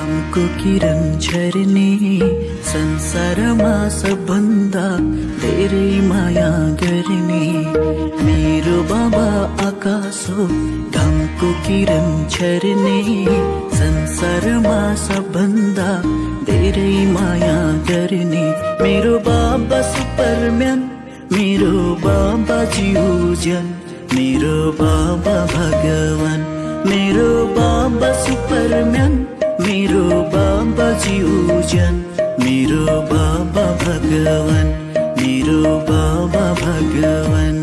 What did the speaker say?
घामको किरण झर्ने संसारमा सबभन्दा धेरै माया गर्ने मेरो बाबा आकाश हो। घामको किरण झर्ने संसारमा सबभन्दा धेरै माया गर्ने मेरो बाबा सुपरम्यान, मेरो बाबा जीवजन, मेरो बाबा भगवान, मेरो बाबा सुपरम्यान, मेरो बाबा जीवजन, मेरो बाबा भगवान, मेरो बाबा भगवान।